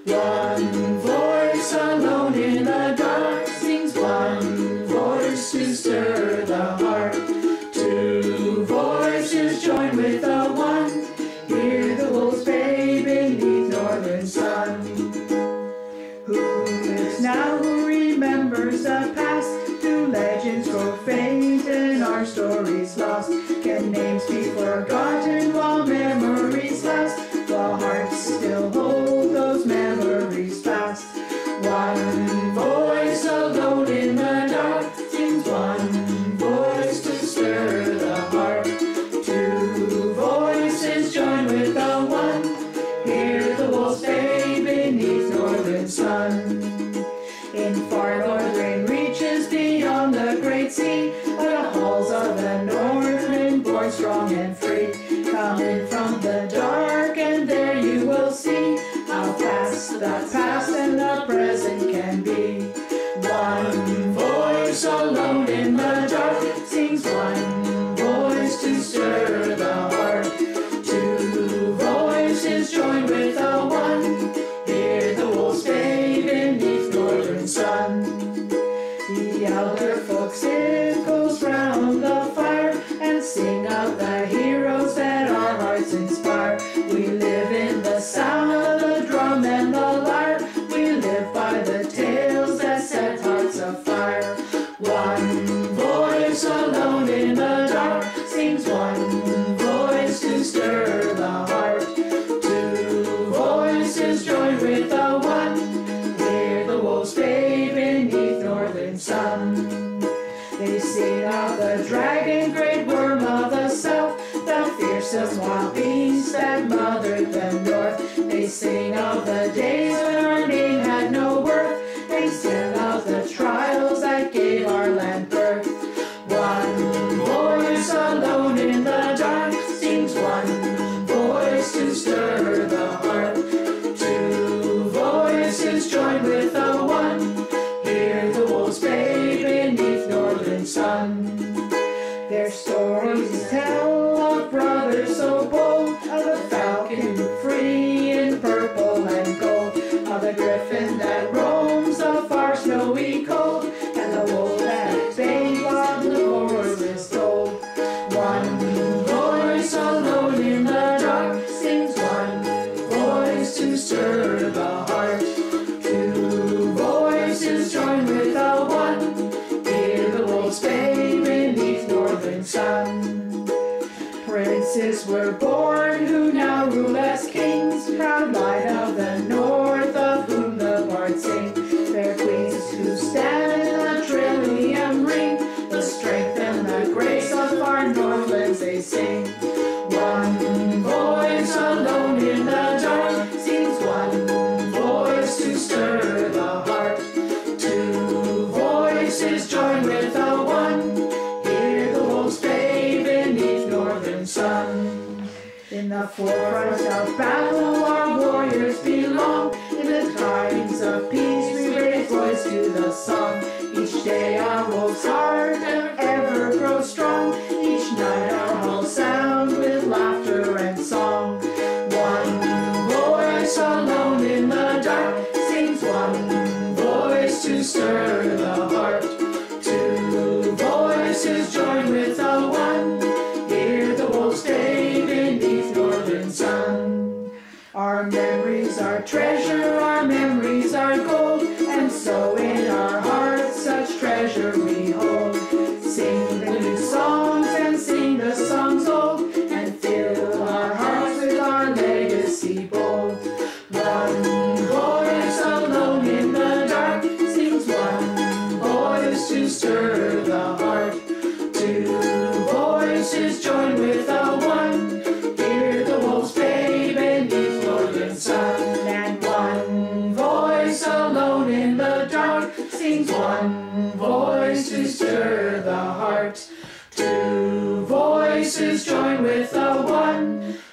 One voice alone in the dark sings, one voice to stir the heart. Two voices join with a one, hear the wolves bay beneath northern sun. Who lives now, who remembers the past? Do legends grow faint and our stories lost? Can names be forgotten while memories last? While hearts still hold those memories fast. One voice alone in the dark sings, one voice to stir the heart. Two voices join with a one, hear the wolves bay beneath northern sun. In far northern reaches beyond the great sea, are the halls of the Northmen born strong and free. Come in from the dark and there you will see how fast the past and the present can be. One voice alone in the dark sings, one voice to stir the heart. Two voices join with a one, hear the wolves bay beneath northern sun. The elder folk circles round the fire and sing of the heroes that our hearts inspire. We live in the sound of the drum and the lyre, we live by the tales that set hearts afire. One voice alone in the dark sings, one voice to stir the heart. Two voices join with a one, hear the wolves bay beneath northern sun. They sing of the dragon, great worm of the south, the fearsome wild beast that mothered the north. They sing of the days when our name had no worth, they sing of the trials that gave our land birth. One voice alone in the dark sings, one voice to stir the heart. Two voices join with a one, hear the wolves bay beneath northern sun. Their stories tell of brothers so bold, of the falcon free in purple and gold, of the griffin that roams the far snowy cold, and the wolf that bay while the lore is told. One voice alone in the dark sings, one voice to stir the heart. Two voices join with a one, hear the wolves bay beneath northern sun. Princes were born who now rule as kings, proud light of the north of whom the bards sing. Fair queens who stand in the trillium ring, the strength and the grace of our northlands they sing. One voice alone in the dark sings, one voice to stir the heart. Two voices join with a one, hear the wolves bay beneath northern sun. In the forefront of battle our warriors belong, in the times of peace we raise voice to the song. Each day our wolf's heart ever grows strong, each night our halls sound with laughter and song. One voice alone in the dark sings, one voice to stir the heart. Two voices join with a one, hear the wolves bay beneath northern sun. Our memories are treasure, our memories are gold, and so in our hearts such treasure we hold. Sing the new songs and sing the songs old, and fill our hearts with our legacy bold. One voice alone in the dark sings, one voice to stir the heart. Two voices join with a one, hear the wolves bay beneath northern sun. And one voice alone in the dark sings, one voice to stir the heart. Two voices join with a one,